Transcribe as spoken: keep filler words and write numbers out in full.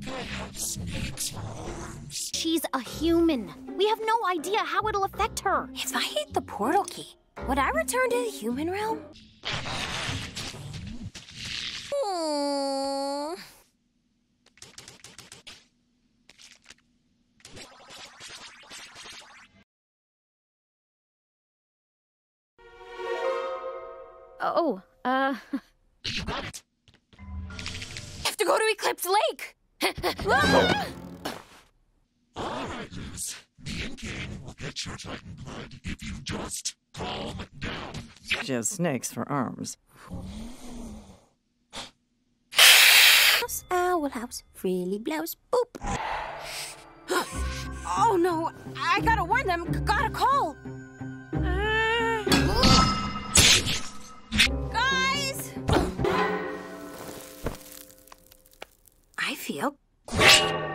She's a human. We have no idea how it'll affect her. If I hit the portal key, would I return to the human realm? Hmm. Oh, uh... Have to go to Eclipse Lake! Alright, Liz. Me and King will get your Titan blood if you just calm down. She has snakes for arms. Owl house, frilly blouse, boop. Oh no, I gotta warn them, gotta call. Guys! I feel